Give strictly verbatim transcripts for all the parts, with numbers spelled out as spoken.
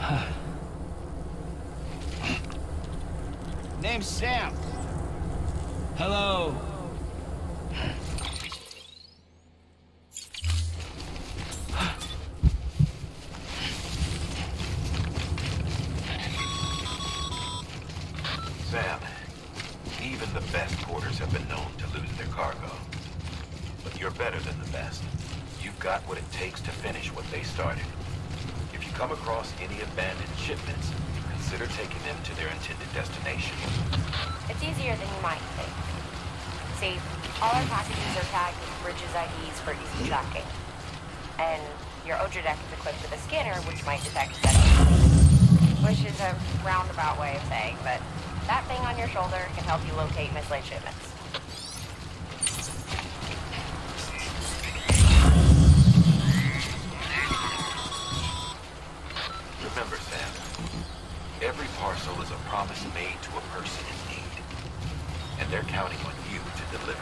Name's Sam. Hello. Sam, even the best porters have been known to lose their cargo. But you're better than the best. You've got what it takes to finish what they started. If you come across any abandoned shipments, consider taking them to their intended destination. It's easier than you might think. See, all our packages are tagged with bridges I Ds for easy tracking. And your Oja deck is equipped with a scanner which might detect setup. Which is a roundabout way of saying, but that thing on your shoulder can help you locate mislaid shipments. Remember, Sam, every parcel is a promise made to a person in need. And they're counting on you to deliver.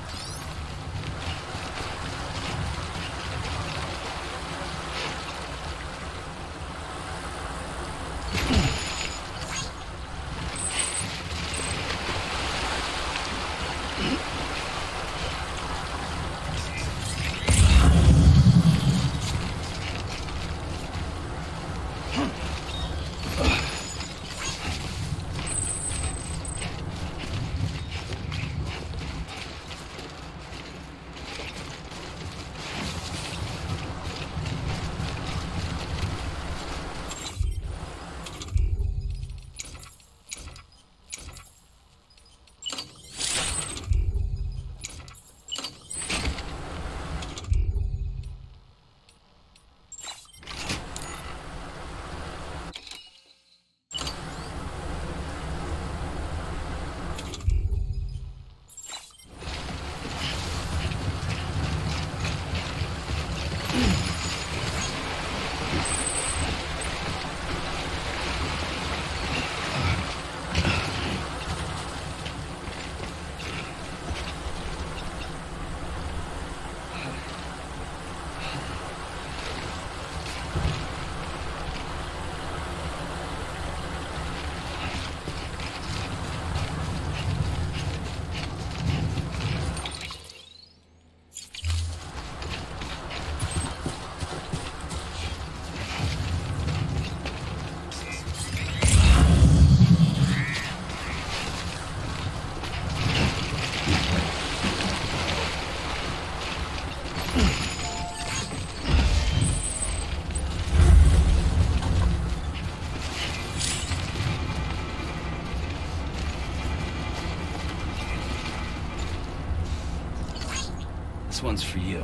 This one's for you.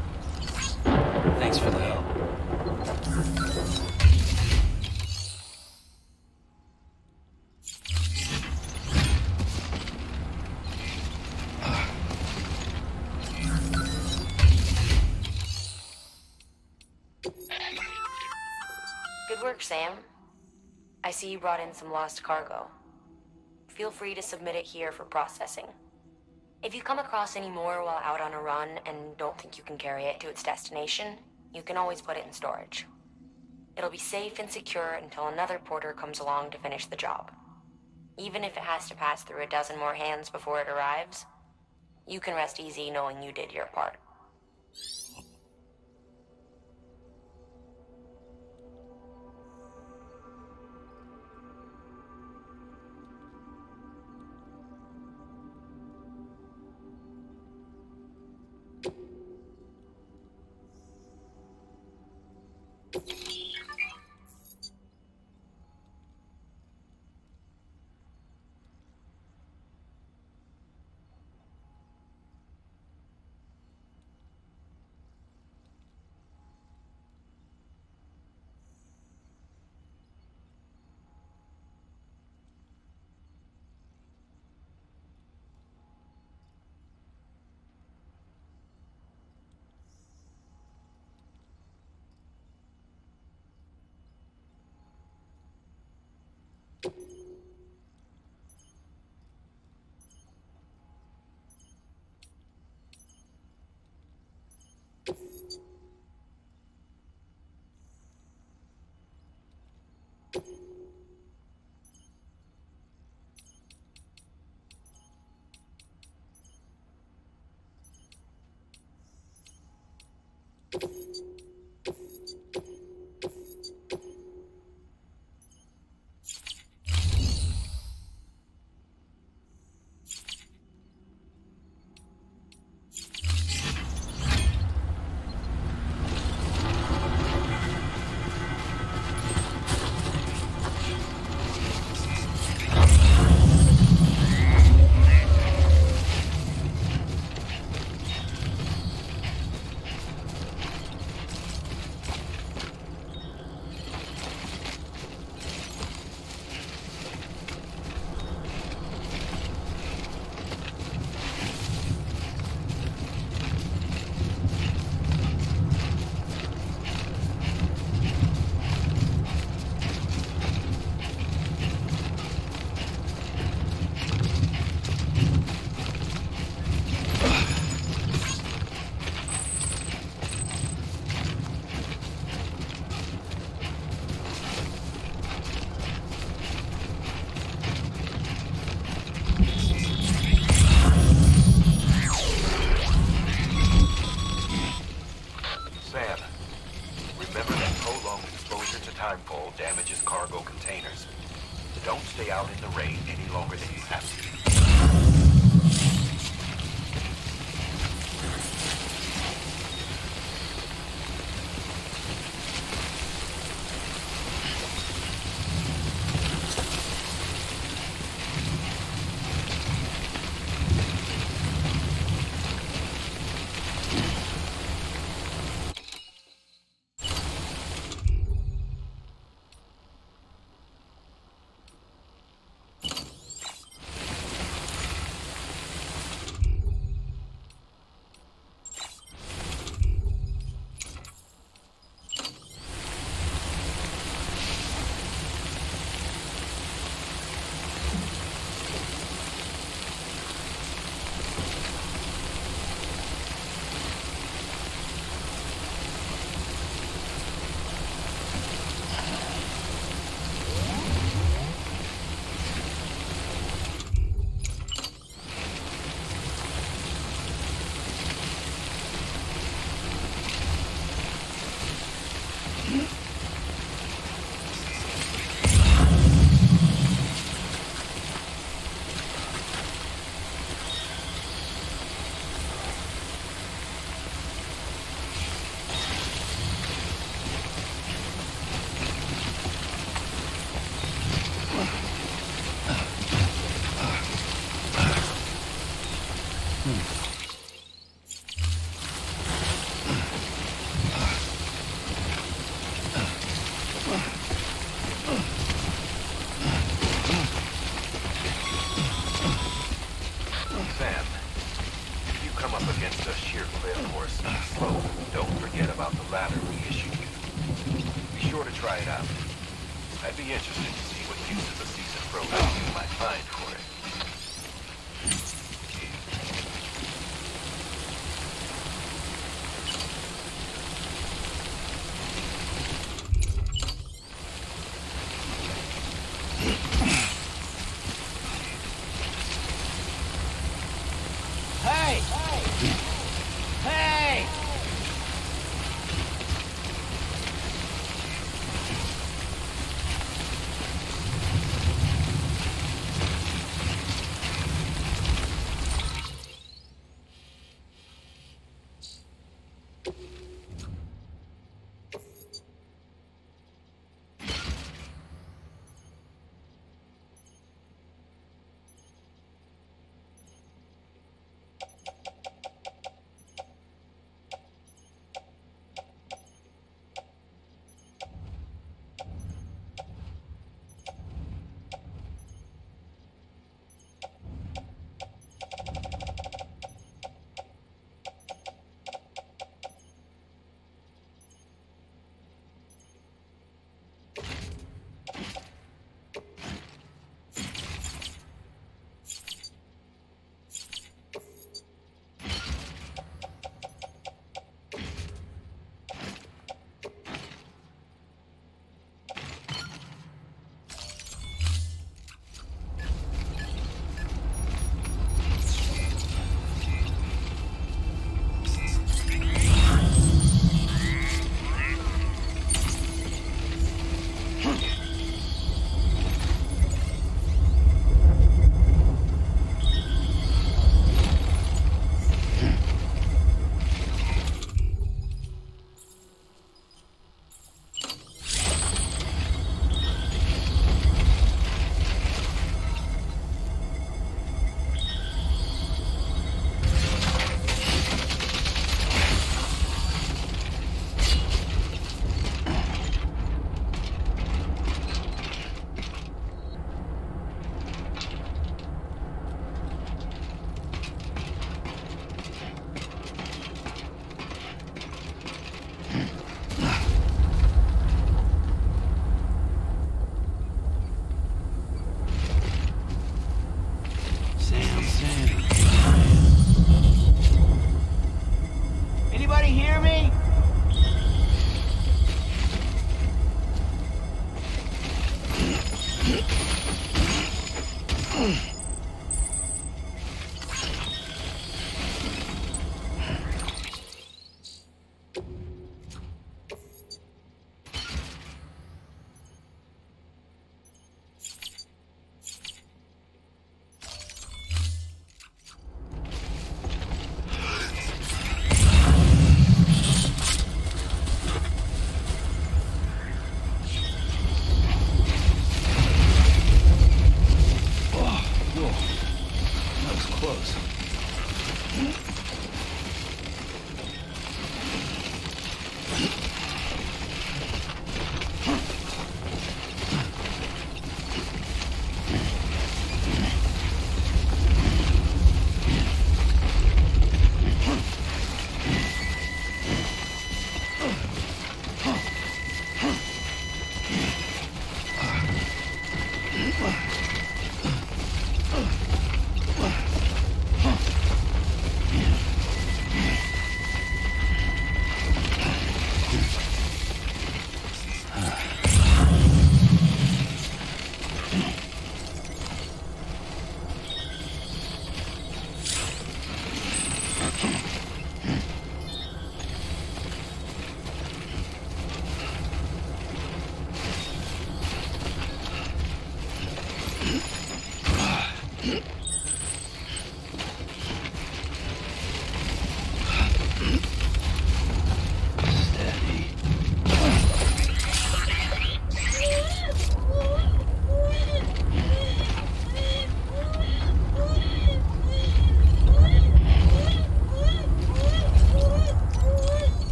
Thanks for the help. Good work, Sam. I see you brought in some lost cargo. Feel free to submit it here for processing. If you come across any more while out on a run and don't think you can carry it to its destination, you can always put it in storage. It'll be safe and secure until another porter comes along to finish the job. Even if it has to pass through a dozen more hands before it arrives, you can rest easy knowing you did your part.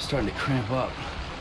starting to cramp up.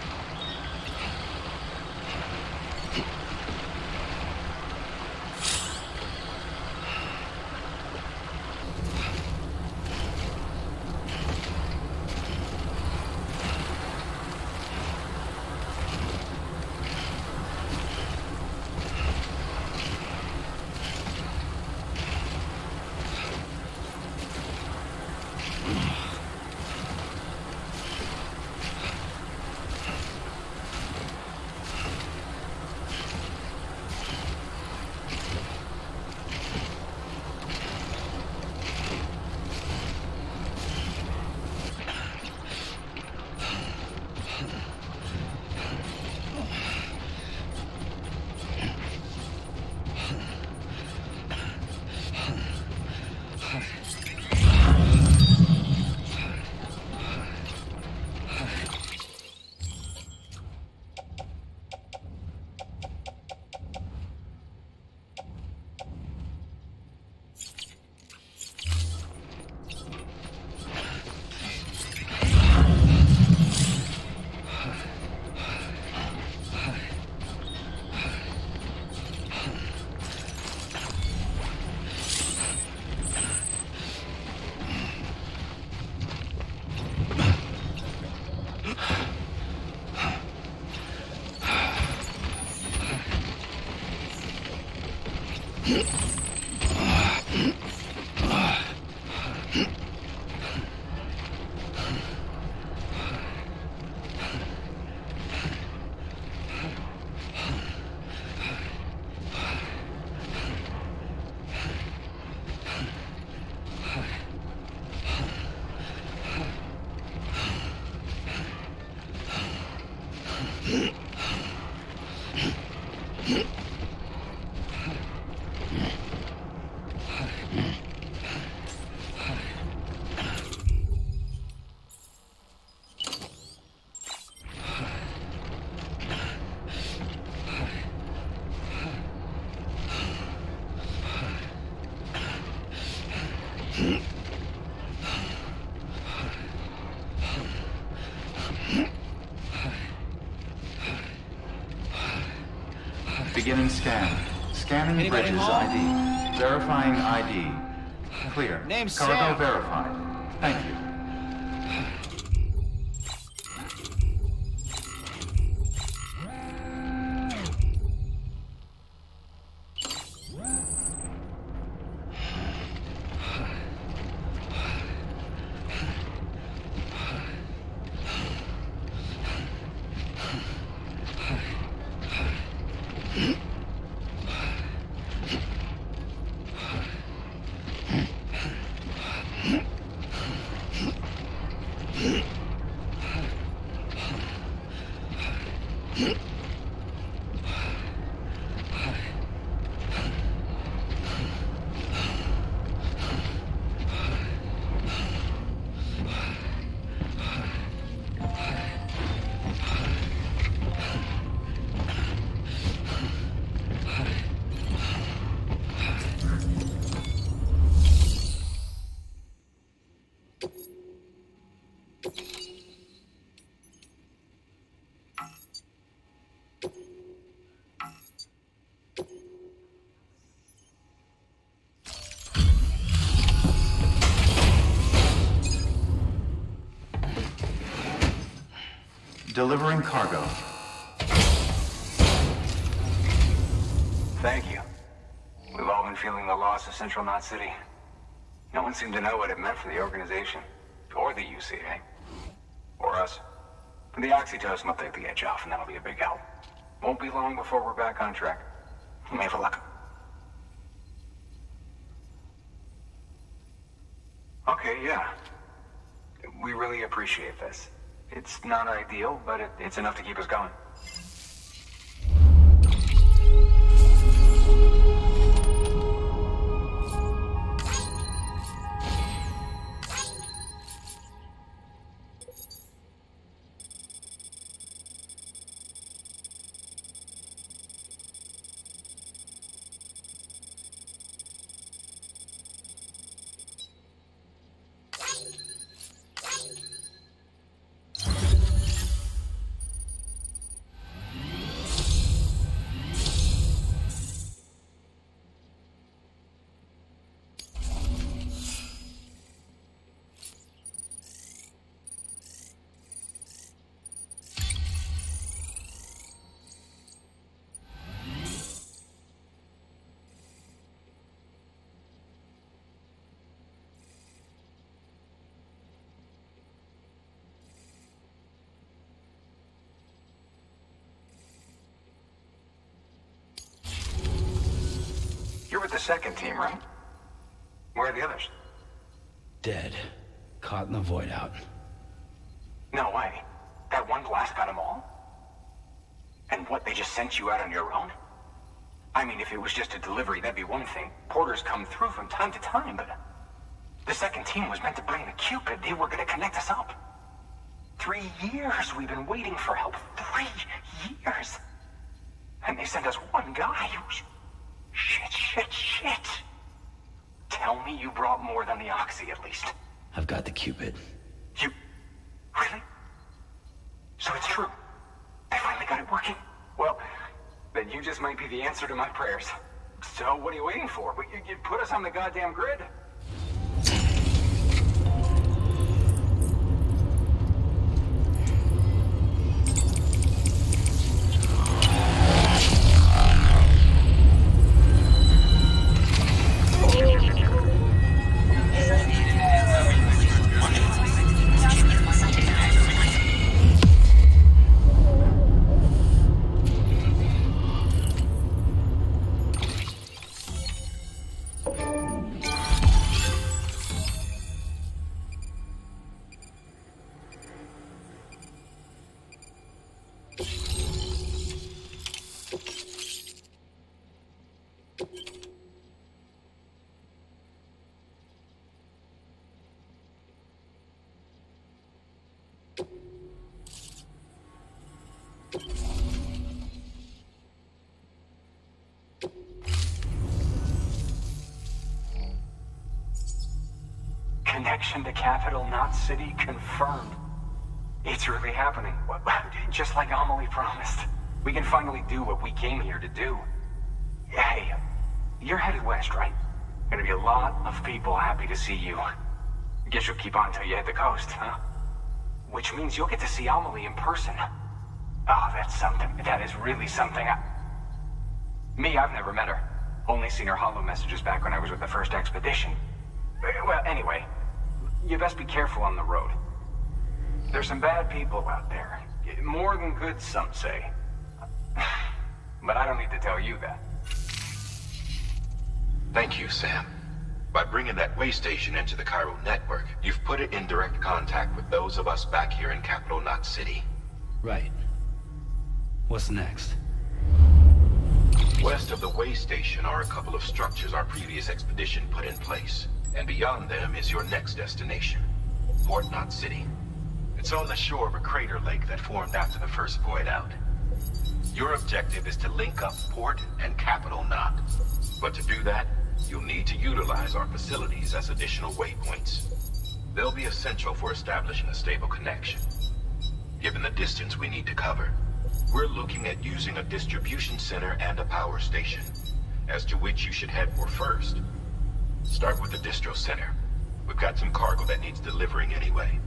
Beginning scan. Scanning Anybody bridges home? I D. Verifying I D. Clear. Name's Cargo Sam. verified. Thank you. Delivering cargo. Thank you. We've all been feeling the loss of Central Knot City. No one seemed to know what it meant for the organization. Or the U C A. Or us. The oxytocin will take the edge off, and that'll be a big help. Won't be long before we're back on track. You may have a luck. Okay, yeah. We really appreciate this. It's not ideal, but it, it's enough to keep us going. with the second team, right? Where are the others? Dead. Caught in the void out. No way. That one blast got them all? And what, they just sent you out on your own? I mean, if it was just a delivery, that'd be one thing. Porters come through from time to time, but... the second team was meant to bring the Cupid. They were gonna connect us up. Three years we've been waiting for help. Three years! And they sent us one guy. Shit, shit, shit. Tell me you brought more than the Oxy, at least. I've got the Cupid. You... really? So it's true. They finally got it working. Well, then you just might be the answer to my prayers. So what are you waiting for? You, you put us on the goddamn grid. Connection to capital, not city, confirmed. It's really happening. Just like Amelie promised. We can finally do what we came here to do. Hey, you're headed west, right? Gonna be a lot of people happy to see you. Guess you'll keep on till you hit the coast, huh? Which means you'll get to see Amelie in person. Oh, that's something. That is really something. I... Me, I've never met her. Only seen her holo messages back when I was with the first expedition. Well, anyway, you best be careful on the road. There's some bad people out there. More than good, some say. But I don't need to tell you that. Thank you, Sam. By bringing that way station into the Chiral network, you've put it in direct contact with those of us back here in Capital Knot City. Right. What's next? West of the way station are a couple of structures our previous expedition put in place. And beyond them is your next destination, Port Knot City. It's on the shore of a crater lake that formed after the first void out. Your objective is to link up Port and Capital Knot. But to do that, you'll need to utilize our facilities as additional waypoints. They'll be essential for establishing a stable connection. Given the distance we need to cover, we're looking at using a distribution center and a power station, as to which you should head for first. Start with the distro center. We've got some cargo that needs delivering anyway.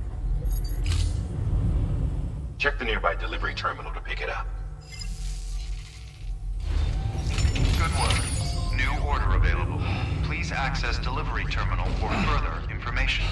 Check the nearby delivery terminal to pick it up. Good work. New order available. Please access delivery terminal for further information.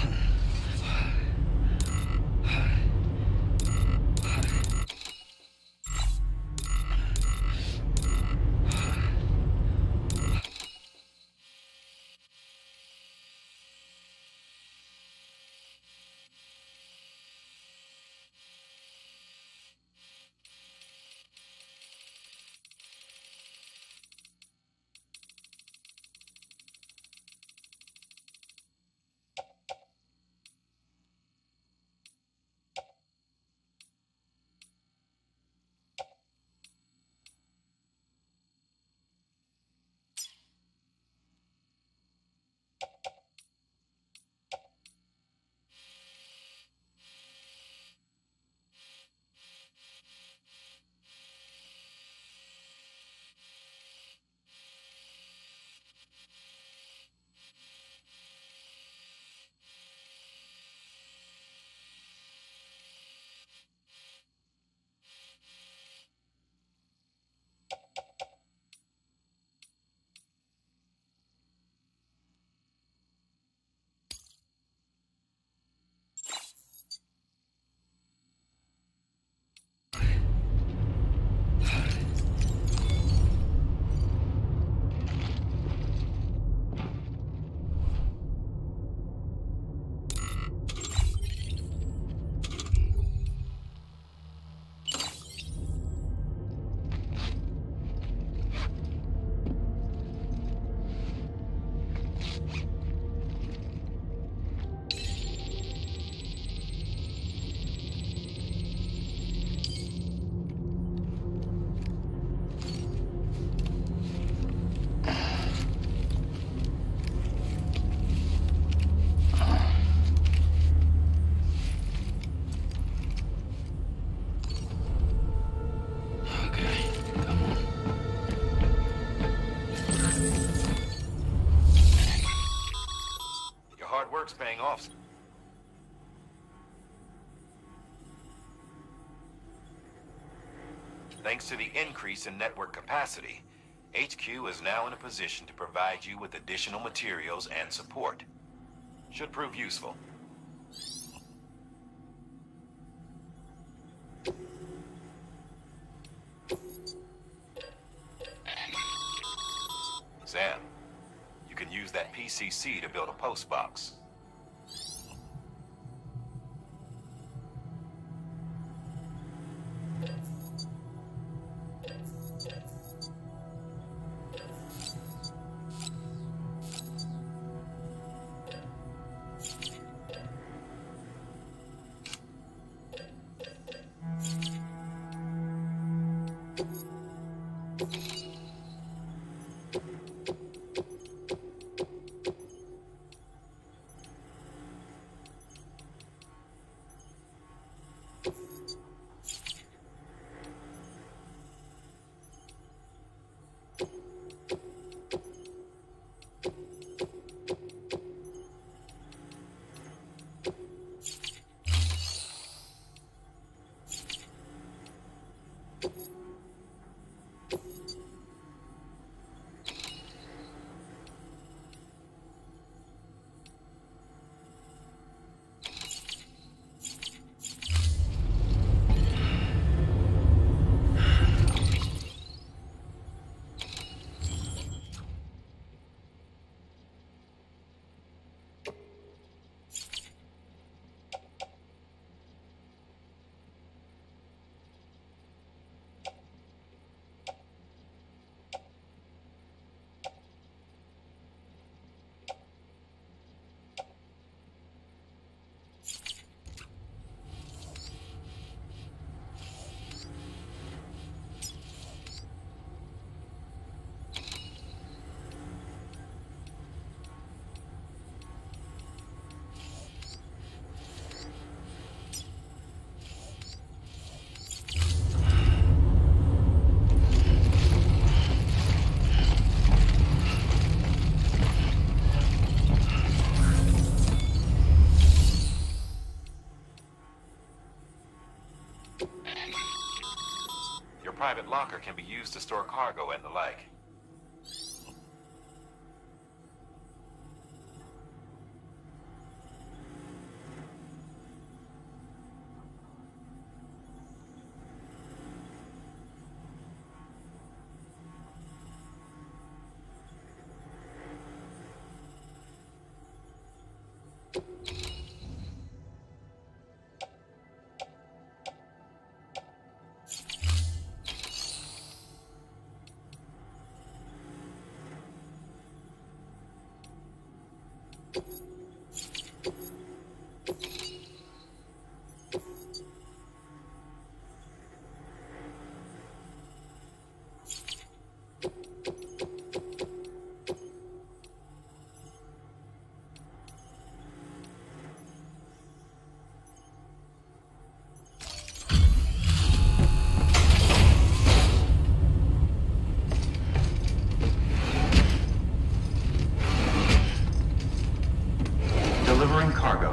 work's paying off. Thanks to the increase in network capacity, H Q is now in a position to provide you with additional materials and support. Should prove useful. Sam, you can use that P C C to build a post box. Private locker can be used to store cargo and the like. Delivering cargo.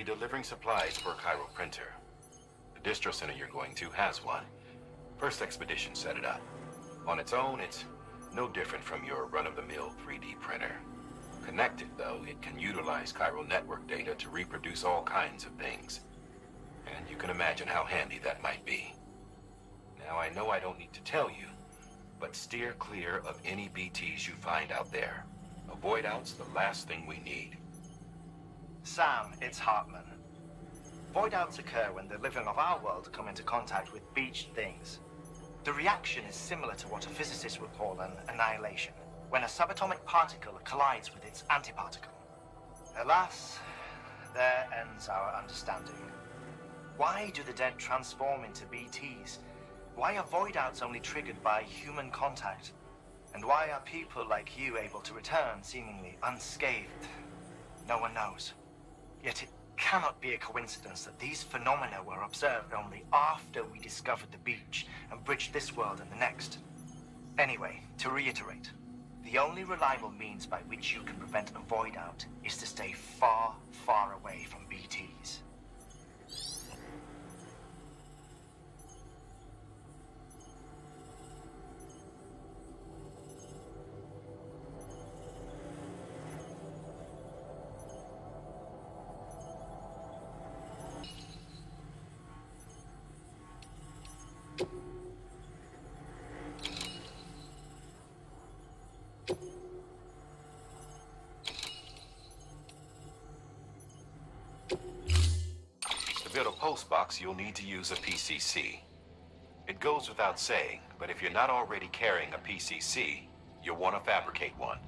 delivering supplies for a chiral printer. The distro center you're going to has one. First expedition set it up. On its own, it's no different from your run-of-the-mill three D printer. Connected, though, it can utilize chiral network data to reproduce all kinds of things. And you can imagine how handy that might be. Now, I know I don't need to tell you, but steer clear of any B Ts you find out there. A void out's the last thing we need. Sam, it's Hartman. Void outs occur when the living of our world come into contact with beached things. The reaction is similar to what a physicist would call an annihilation, when a subatomic particle collides with its antiparticle. Alas, there ends our understanding. Why do the dead transform into B Ts? Why are void outs only triggered by human contact? And why are people like you able to return seemingly unscathed? No one knows. Yet it cannot be a coincidence that these phenomena were observed only after we discovered the beach and bridged this world and the next. Anyway, to reiterate, the only reliable means by which you can prevent a void out is to stay far, far away from B Ts. To build a post box, you'll need to use a P C C. It goes without saying, but if you're not already carrying a P C C, you'll want to fabricate one.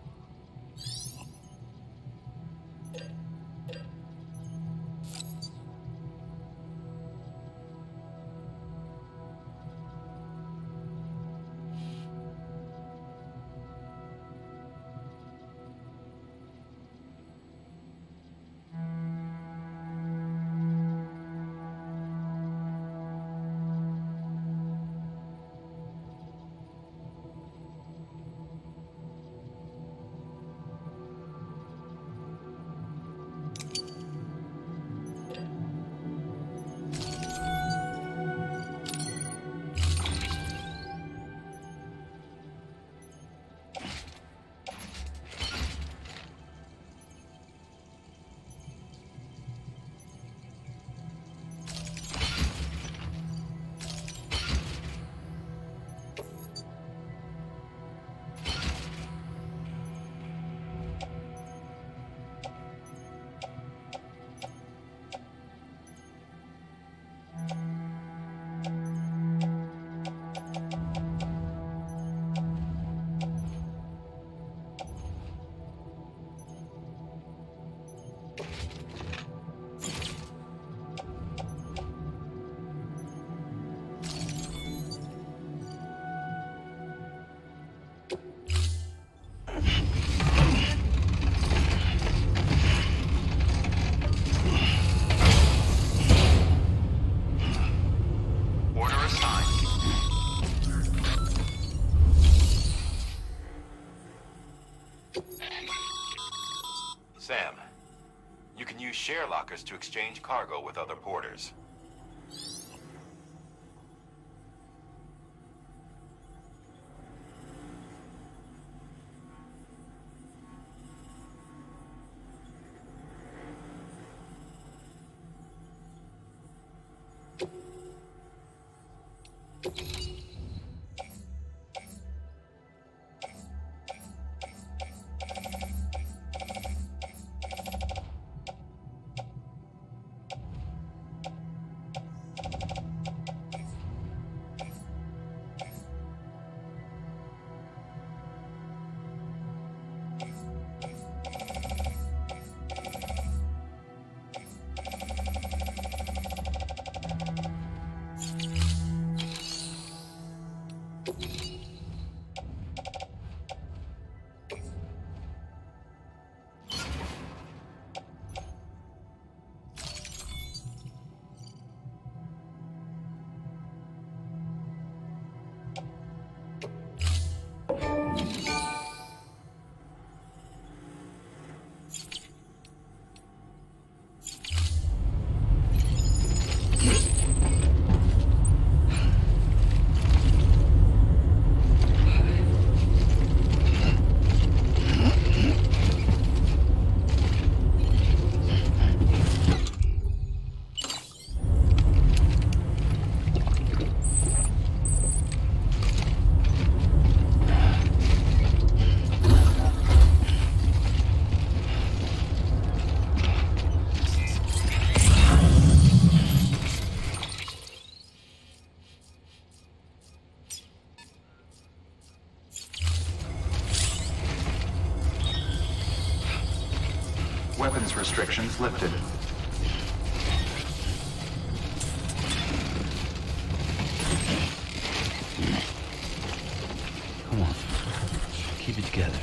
Sam, you can use share lockers to exchange cargo with other porters. weapons restrictions lifted. Come on. Keep it together.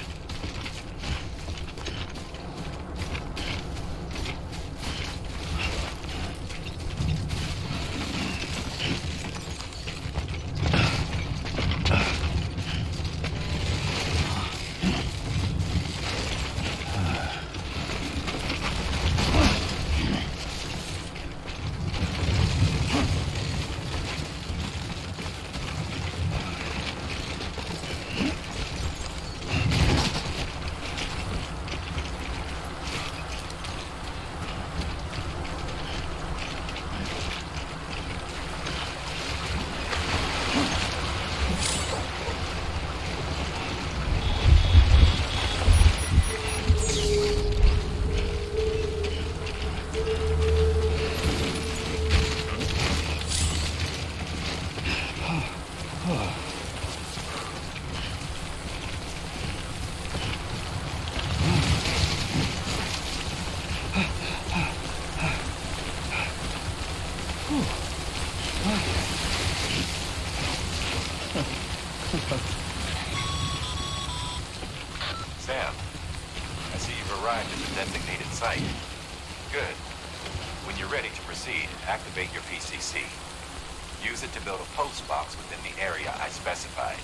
Sam, I see you've arrived at the designated site. Good. When you're ready to proceed, activate your P C C. Use it to build a post box within the area I specified.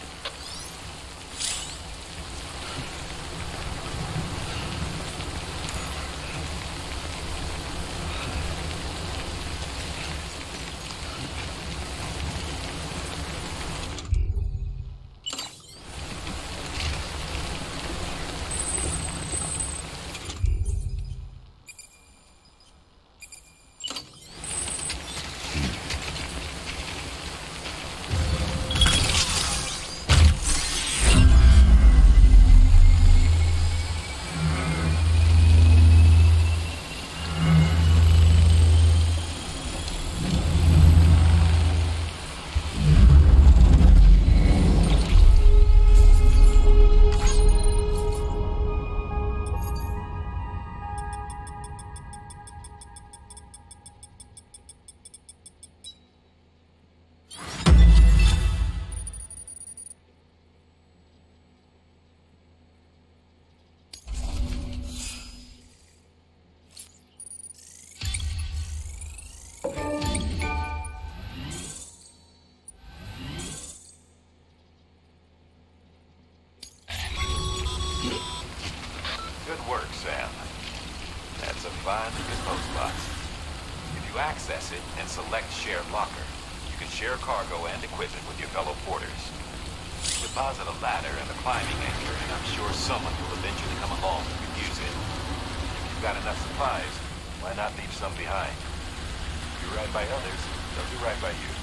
Good work, Sam. That's a fine-looking post box. If you access it and select Shared Locker, you can share cargo and equipment with your fellow porters. Deposit a ladder and a climbing anchor, and I'm sure someone will eventually come along who can use it. If you've got enough supplies, why not leave some behind? Do right by others, they'll do right by you.